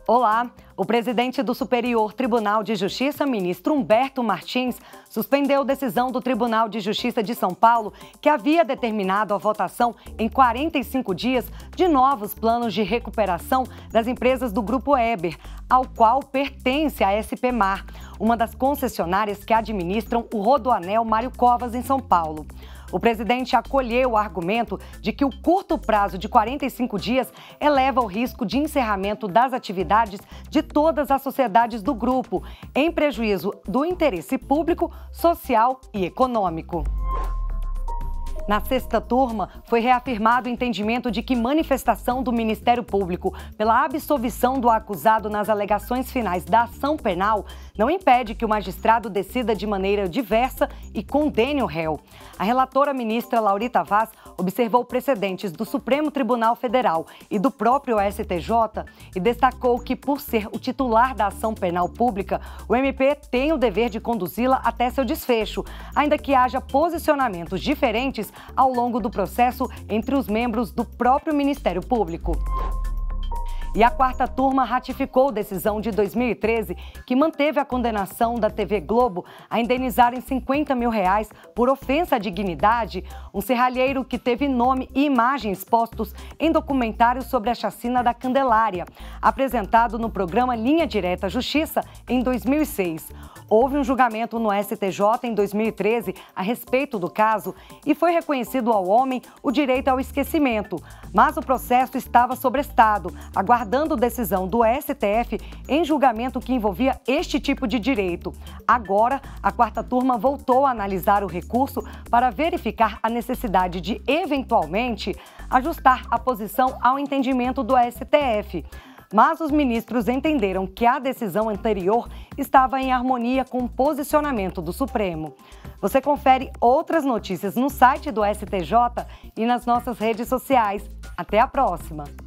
Olá! O presidente do Superior Tribunal de Justiça, ministro Humberto Martins, suspendeu decisão do Tribunal de Justiça de São Paulo, que havia determinado a votação em 45 dias de novos planos de recuperação das empresas do Grupo Eber, ao qual pertence a SP Mar, uma das concessionárias que administram o Rodoanel Mário Covas em São Paulo. O presidente acolheu o argumento de que o curto prazo de 45 dias eleva o risco de encerramento das atividades de todas as sociedades do grupo, em prejuízo do interesse público, social e econômico. Na sexta turma, foi reafirmado o entendimento de que manifestação do Ministério Público pela absolvição do acusado nas alegações finais da ação penal não impede que o magistrado decida de maneira diversa e condene o réu. A relatora ministra Laurita Vaz observou precedentes do Supremo Tribunal Federal e do próprio STJ e destacou que, por ser o titular da ação penal pública, o MP tem o dever de conduzi-la até seu desfecho, ainda que haja posicionamentos diferentes ao longo do processo entre os membros do próprio Ministério Público. E a quarta turma ratificou decisão de 2013 que manteve a condenação da TV Globo a indenizar em R$50 mil por ofensa à dignidade um serralheiro que teve nome e imagem expostos em documentário sobre a chacina da Candelária, apresentado no programa Linha Direta Justiça em 2006. Houve um julgamento no STJ em 2013 a respeito do caso e foi reconhecido ao homem o direito ao esquecimento, mas o processo estava sobrestado, aguardando decisão do STF em julgamento que envolvia este tipo de direito. Agora, a quarta turma voltou a analisar o recurso para verificar a necessidade de, eventualmente, ajustar a posição ao entendimento do STF. Mas os ministros entenderam que a decisão anterior estava em harmonia com o posicionamento do Supremo. Você confere outras notícias no site do STJ e nas nossas redes sociais. Até a próxima!